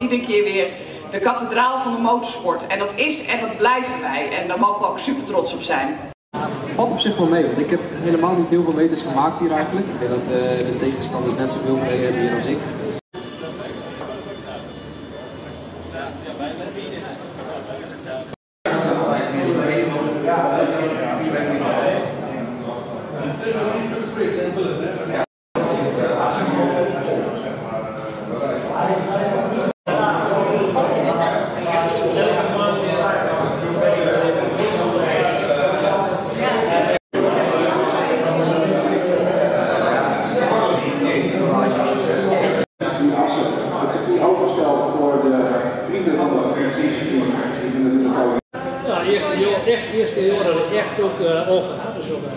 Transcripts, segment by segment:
Iedere keer weer de kathedraal van de motorsport. En dat is en dat blijven wij. En daar mogen we ook super trots op zijn. Het valt op zich wel mee, want ik heb helemaal niet heel veel meters gemaakt hier eigenlijk. Ik denk dat de tegenstanders net zoveel gereden hebben hier als ik. Ja, eerste jaar dat ik echt ook over had. Dus ook,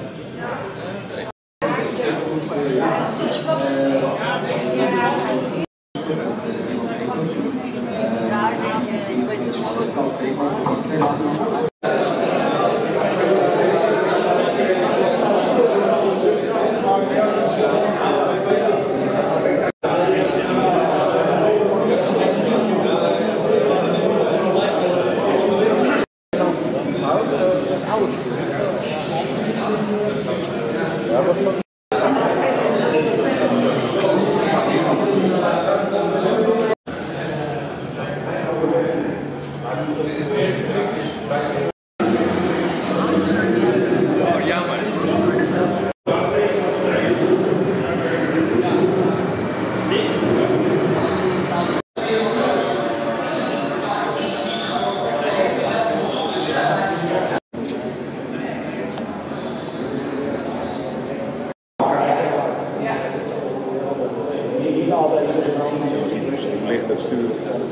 ligt het stuur.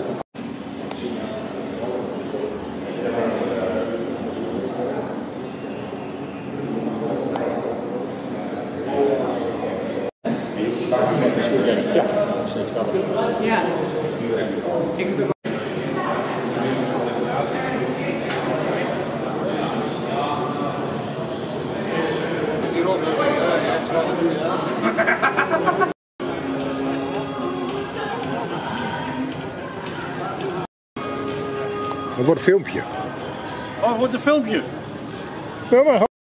Ja, ik vind het ook. Het wordt een filmpje. Oh, het wordt een filmpje. Ja, maar